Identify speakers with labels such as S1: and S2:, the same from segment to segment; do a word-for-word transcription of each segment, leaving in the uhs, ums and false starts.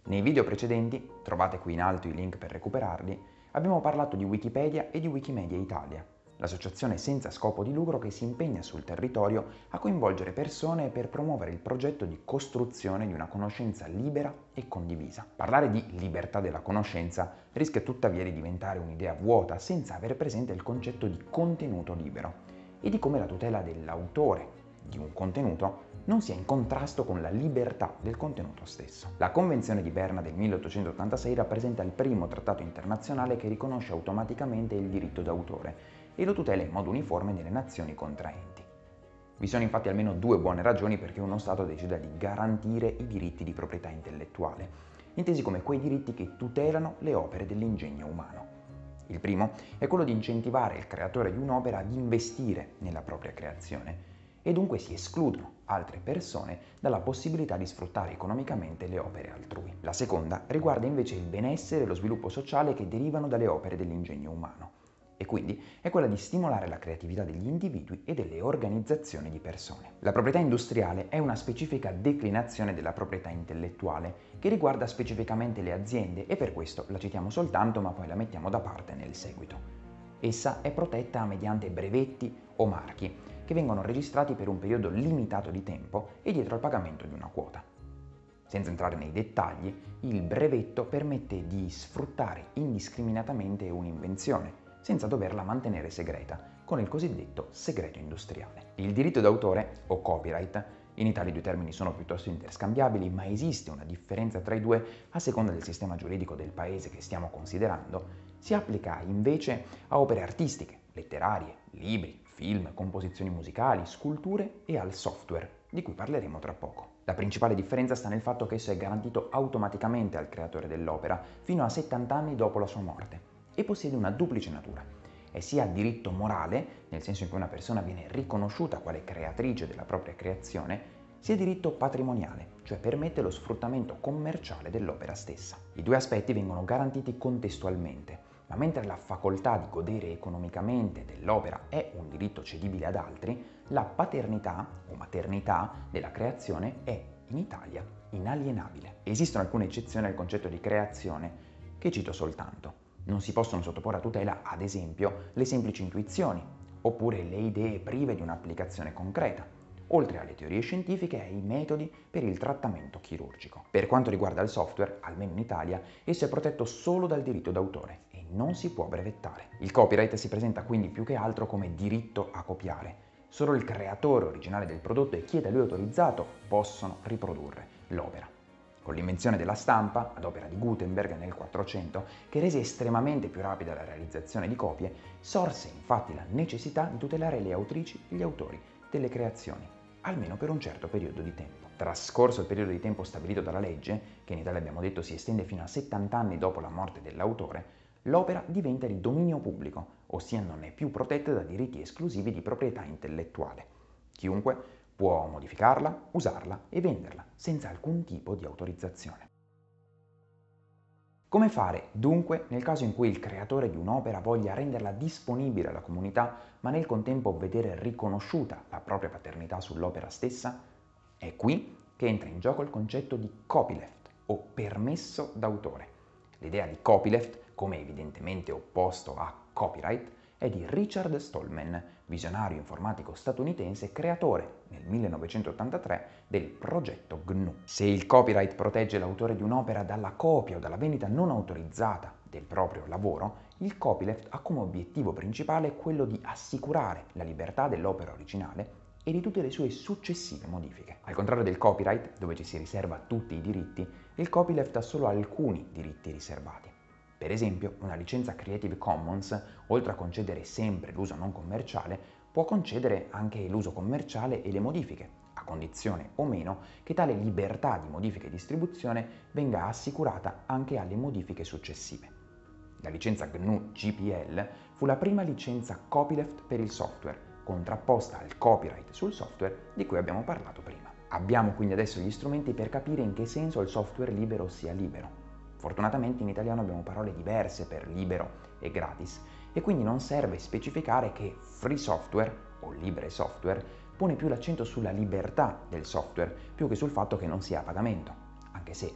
S1: Nei video precedenti, trovate qui in alto i link per recuperarli, abbiamo parlato di Wikipedia e di Wikimedia Italia, l'associazione senza scopo di lucro che si impegna sul territorio a coinvolgere persone per promuovere il progetto di costruzione di una conoscenza libera e condivisa. Parlare di libertà della conoscenza rischia tuttavia di diventare un'idea vuota senza avere presente il concetto di contenuto libero e di come la tutela dell'autore di un contenuto non sia in contrasto con la libertà del contenuto stesso. La Convenzione di Berna del milleottocentottantasei rappresenta il primo trattato internazionale che riconosce automaticamente il diritto d'autore e lo tutela in modo uniforme nelle nazioni contraenti. Vi sono infatti almeno due buone ragioni perché uno Stato decida di garantire i diritti di proprietà intellettuale, intesi come quei diritti che tutelano le opere dell'ingegno umano. Il primo è quello di incentivare il creatore di un'opera ad investire nella propria creazione e dunque si escludono altre persone dalla possibilità di sfruttare economicamente le opere altrui. La seconda riguarda invece il benessere e lo sviluppo sociale che derivano dalle opere dell'ingegno umano e quindi è quella di stimolare la creatività degli individui e delle organizzazioni di persone. La proprietà industriale è una specifica declinazione della proprietà intellettuale che riguarda specificamente le aziende e per questo la citiamo soltanto ma poi la mettiamo da parte nel seguito. Essa è protetta mediante brevetti o marchi che vengono registrati per un periodo limitato di tempo e dietro al pagamento di una quota. Senza entrare nei dettagli, il brevetto permette di sfruttare indiscriminatamente un'invenzione, senza doverla mantenere segreta, con il cosiddetto segreto industriale. Il diritto d'autore, o copyright, in Italia i due termini sono piuttosto interscambiabili, ma esiste una differenza tra i due a seconda del sistema giuridico del paese che stiamo considerando, si applica invece a opere artistiche, letterarie, libri, film, composizioni musicali, sculture e al software, di cui parleremo tra poco. La principale differenza sta nel fatto che esso è garantito automaticamente al creatore dell'opera fino a settanta anni dopo la sua morte e possiede una duplice natura. È sia diritto morale, nel senso in cui una persona viene riconosciuta quale creatrice della propria creazione, sia diritto patrimoniale, cioè permette lo sfruttamento commerciale dell'opera stessa. I due aspetti vengono garantiti contestualmente, ma mentre la facoltà di godere economicamente dell'opera è un diritto cedibile ad altri, la paternità o maternità della creazione è, in Italia, inalienabile. Esistono alcune eccezioni al concetto di creazione che cito soltanto. Non si possono sottoporre a tutela, ad esempio, le semplici intuizioni, oppure le idee prive di un'applicazione concreta, oltre alle teorie scientifiche e ai metodi per il trattamento chirurgico. Per quanto riguarda il software, almeno in Italia, esso è protetto solo dal diritto d'autore e non si può brevettare. Il copyright si presenta quindi più che altro come diritto a copiare. Solo il creatore originale del prodotto e chi è da lui autorizzato possono riprodurre l'opera. Con l'invenzione della stampa, ad opera di Gutenberg nel quattrocento, che rese estremamente più rapida la realizzazione di copie, sorse infatti la necessità di tutelare le autrici e gli autori delle creazioni, almeno per un certo periodo di tempo. Trascorso il periodo di tempo stabilito dalla legge, che in Italia abbiamo detto si estende fino a settanta anni dopo la morte dell'autore, l'opera diventa di dominio pubblico, ossia non è più protetta da diritti esclusivi di proprietà intellettuale. Chiunque può modificarla, usarla e venderla, senza alcun tipo di autorizzazione. Come fare, dunque, nel caso in cui il creatore di un'opera voglia renderla disponibile alla comunità, ma nel contempo vedere riconosciuta la propria paternità sull'opera stessa? È qui che entra in gioco il concetto di copyleft, o permesso d'autore. L'idea di copyleft, come evidentemente opposto a copyright, è di Richard Stallman, visionario informatico statunitense creatore nel millenovecentottantatré del progetto G N U. Se il copyright protegge l'autore di un'opera dalla copia o dalla vendita non autorizzata del proprio lavoro, il copyleft ha come obiettivo principale quello di assicurare la libertà dell'opera originale e di tutte le sue successive modifiche. Al contrario del copyright, dove ci si riserva tutti i diritti, il copyleft ha solo alcuni diritti riservati. Per esempio, una licenza Creative Commons, oltre a concedere sempre l'uso non commerciale, può concedere anche l'uso commerciale e le modifiche, a condizione o meno che tale libertà di modifica e distribuzione venga assicurata anche alle modifiche successive. La licenza G N U G P L fu la prima licenza copyleft per il software, contrapposta al copyright sul software di cui abbiamo parlato prima. Abbiamo quindi adesso gli strumenti per capire in che senso il software libero sia libero. Fortunatamente in italiano abbiamo parole diverse per libero e gratis e quindi non serve specificare che free software o libre software pone più l'accento sulla libertà del software più che sul fatto che non sia a pagamento, anche se in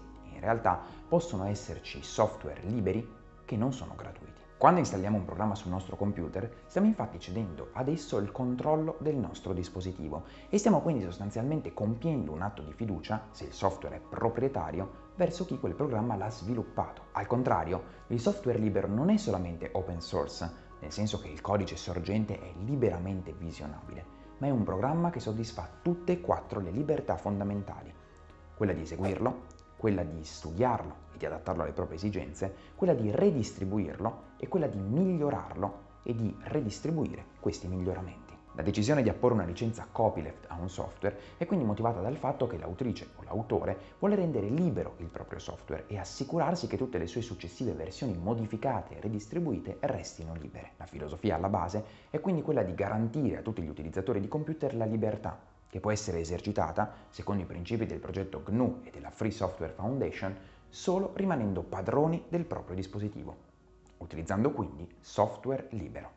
S1: realtà possono esserci software liberi che non sono gratuiti. Quando installiamo un programma sul nostro computer, stiamo infatti cedendo ad esso il controllo del nostro dispositivo e stiamo quindi sostanzialmente compiendo un atto di fiducia, se il software è proprietario, verso chi quel programma l'ha sviluppato. Al contrario, il software libero non è solamente open source, nel senso che il codice sorgente è liberamente visionabile, ma è un programma che soddisfa tutte e quattro le libertà fondamentali: quella di eseguirlo, quella di studiarlo e di adattarlo alle proprie esigenze, quella di redistribuirlo e quella di migliorarlo e di redistribuire questi miglioramenti. La decisione di apporre una licenza copyleft a un software è quindi motivata dal fatto che l'autrice o l'autore vuole rendere libero il proprio software e assicurarsi che tutte le sue successive versioni modificate e redistribuite restino libere. La filosofia alla base è quindi quella di garantire a tutti gli utilizzatori di computer la libertà, che può essere esercitata, secondo i principi del progetto G N U e della Free Software Foundation, solo rimanendo padroni del proprio dispositivo, utilizzando quindi software libero.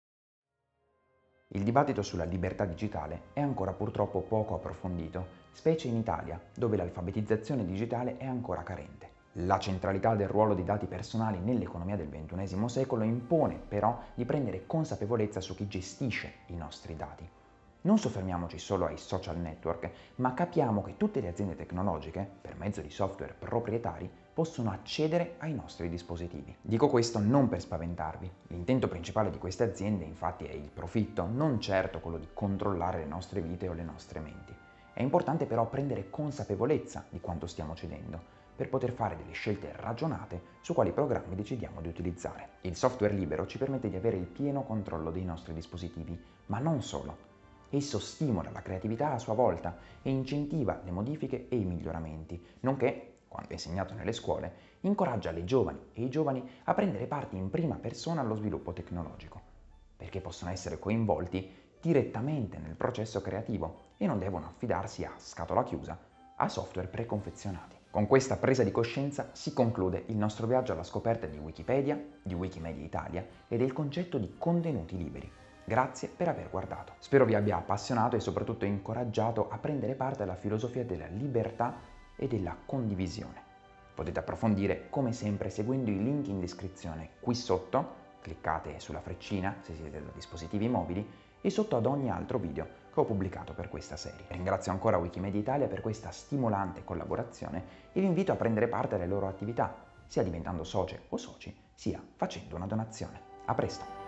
S1: Il dibattito sulla libertà digitale è ancora purtroppo poco approfondito, specie in Italia, dove l'alfabetizzazione digitale è ancora carente. La centralità del ruolo dei dati personali nell'economia del ventunesimo secolo impone però di prendere consapevolezza su chi gestisce i nostri dati. Non soffermiamoci solo ai social network, ma capiamo che tutte le aziende tecnologiche, per mezzo di software proprietari, possono accedere ai nostri dispositivi. Dico questo non per spaventarvi. L'intento principale di queste aziende infatti è il profitto, non certo quello di controllare le nostre vite o le nostre menti. È importante però prendere consapevolezza di quanto stiamo cedendo, per poter fare delle scelte ragionate su quali programmi decidiamo di utilizzare. Il software libero ci permette di avere il pieno controllo dei nostri dispositivi, ma non solo. Esso stimola la creatività a sua volta e incentiva le modifiche e i miglioramenti, nonché, quando è insegnato nelle scuole, incoraggia le giovani e i giovani a prendere parte in prima persona allo sviluppo tecnologico, perché possono essere coinvolti direttamente nel processo creativo e non devono affidarsi a scatola chiusa a software preconfezionati. Con questa presa di coscienza si conclude il nostro viaggio alla scoperta di Wikipedia, di Wikimedia Italia e del concetto di contenuti liberi. Grazie per aver guardato. Spero vi abbia appassionato e soprattutto incoraggiato a prendere parte alla filosofia della libertà e della condivisione. Potete approfondire come sempre seguendo i link in descrizione qui sotto, cliccate sulla freccina se siete da dispositivi mobili e sotto ad ogni altro video che ho pubblicato per questa serie. Ringrazio ancora Wikimedia Italia per questa stimolante collaborazione e vi invito a prendere parte alle loro attività, sia diventando socie o soci, sia facendo una donazione. A presto!